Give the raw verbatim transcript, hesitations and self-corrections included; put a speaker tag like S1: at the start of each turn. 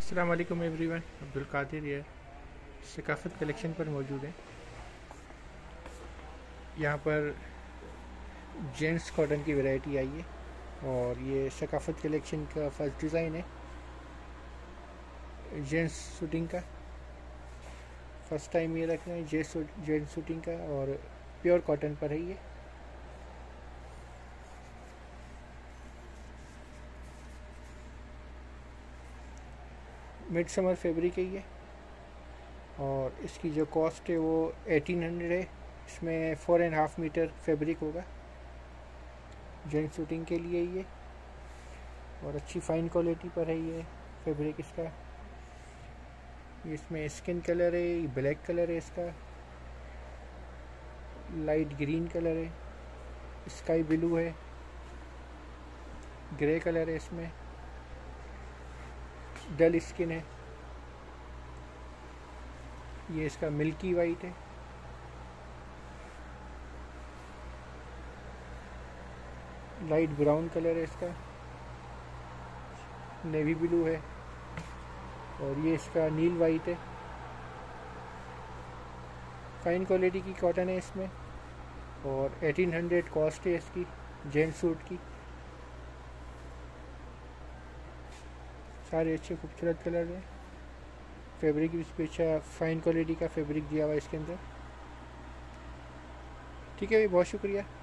S1: अस्सलाम वालेकुम एवरीवन, अब्दुल कादिर ये सकाफ़त कलेक्शन पर मौजूद है। यहाँ पर जेंट्स कॉटन की वैरायटी आई है और ये सकाफ़त कलेक्शन का फर्स्ट डिज़ाइन है जेंट्स शूटिंग का। फर्स्ट टाइम ये रख रहे हैं जेंट्स जेंट्स शूटिंग का और प्योर कॉटन पर है ये। मिड समर फैब्रिक है ये और इसकी जो कॉस्ट है वो एटीन हंड्रेड है। इसमें four and half metre fabric होगा जेंट्स शूटिंग के लिए ये, और अच्छी फाइन क्वालिटी पर है ये फैब्रिक इसका। इसमें स्किन कलर है, ब्लैक कलर है इसका, लाइट ग्रीन कलर है, स्काई ब्लू है, ग्रे कलर है, इसमें डल स्किन है, ये इसका मिल्की वाइट है, लाइट ब्राउन कलर है इसका, नेवी ब्लू है और ये इसका नील वाइट है। फाइन क्वालिटी की कॉटन है इसमें और एटीन हंड्रेड कॉस्ट है इसकी जेंट्स सूट की। सारे अच्छे खूबसूरत कलर हैं, फैब्रिक भी इसमें अच्छा फाइन क्वालिटी का फैब्रिक दिया हुआ है इसके अंदर। ठीक है भाई, बहुत शुक्रिया।